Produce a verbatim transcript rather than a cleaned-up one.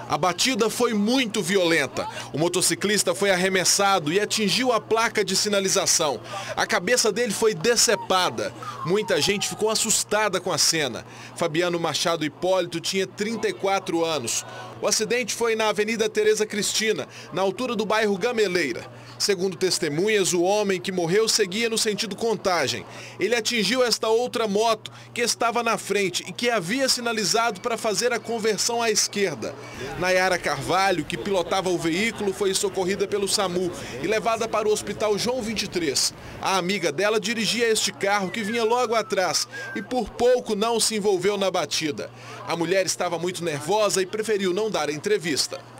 A batida foi muito violenta. O motociclista foi arremessado e atingiu a placa de sinalização. A cabeça dele foi decepada. Muita gente ficou assustada com a cena. Fabiano Machado Hipólito tinha trinta e quatro anos. O acidente foi na Avenida Tereza Cristina, na altura do bairro Gameleira. Segundo testemunhas, o homem que morreu seguia no sentido Contagem. Ele atingiu esta outra moto que estava na frente e que havia sinalizado para fazer a conversão à esquerda. Nayara Carvalho, que pilotava o veículo, foi socorrida pelo SAMU e levada para o Hospital João vinte e três. A amiga dela dirigia este carro que vinha logo atrás e por pouco não se envolveu na batida. A mulher estava muito nervosa e preferiu não dar entrevista.